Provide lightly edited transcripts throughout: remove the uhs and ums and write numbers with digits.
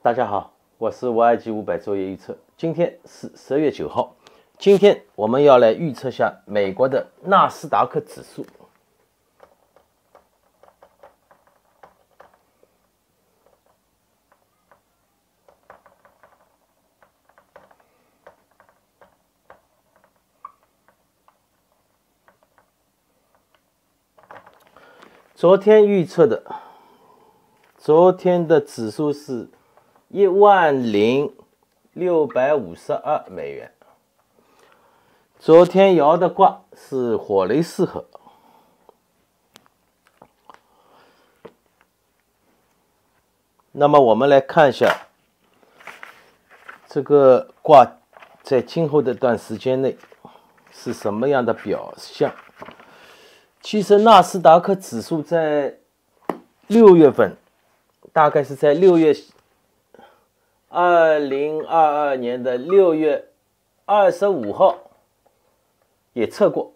大家好，我是我爱基500周夜预测。今天是10月9号，今天我们要来预测下美国的纳斯达克指数。昨天预测的，昨天的指数是10652美元。昨天摇的卦是火雷四合。那么我们来看一下这个卦在今后的段时间内是什么样的表象。其实纳斯达克指数在6月份，大概是在2022年的6月25号也测过。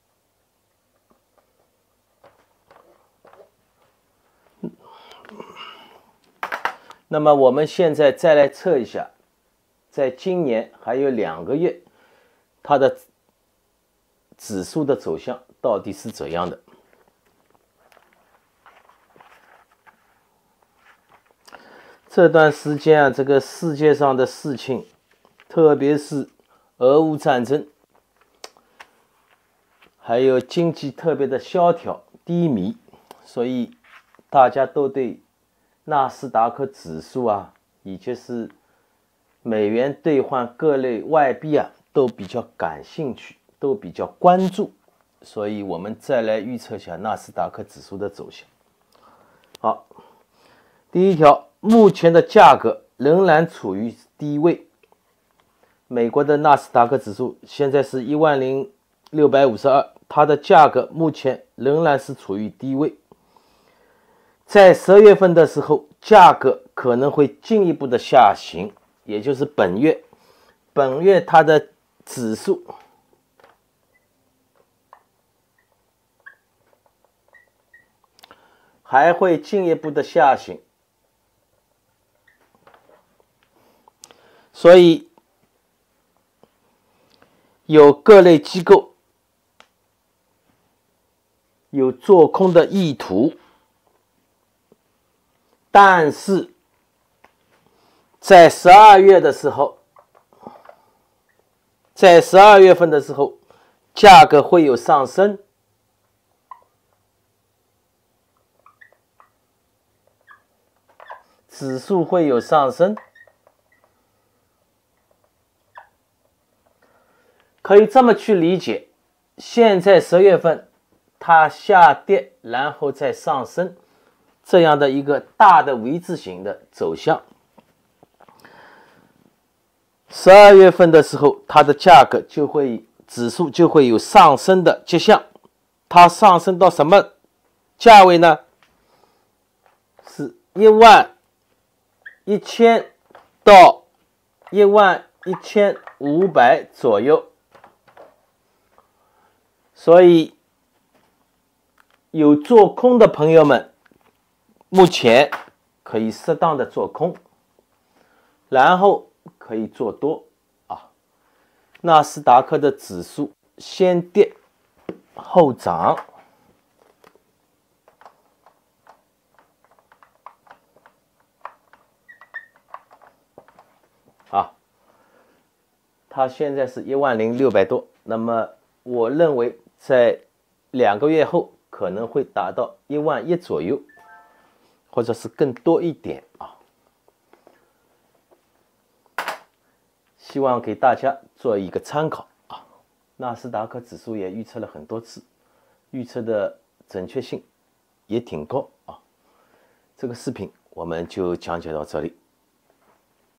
那么我们现在再来测一下，在今年还有2个月，它的指数的走向到底是怎样的？这段时间啊，这个世界上的事情，特别是俄乌战争，还有经济特别的萧条低迷，所以大家都对纳斯达克指数啊，以及是美元兑换各类外币啊，都比较感兴趣，都比较关注。所以我们再来预测一下纳斯达克指数的走向。好，第一条，目前的价格仍然处于低位。美国的纳斯达克指数现在是10652，它的价格目前仍然是处于低位。在12月份的时候，价格可能会进一步的下行，也就是本月它的指数还会进一步的下行，所以有各类机构有做空的意图，但是在12月的时候，在12月份的时候，价格会有上升。指数会有上升，可以这么去理解，现在10月份它下跌然后再上升，这样的一个大的 V 字形的走向。12月份的时候，它的价格指数就会有上升的迹象。它上升到什么价位呢？是11000到11500左右。所以有做空的朋友们，目前可以适当的做空，然后可以做多啊。纳斯达克的指数先跌后涨。它现在是10600多，那么我认为在2个月后可能会达到11000左右，或者是更多一点啊。希望给大家做一个参考啊。纳斯达克指数也预测了很多次，预测的准确性也挺高啊。这个视频我们就讲解到这里。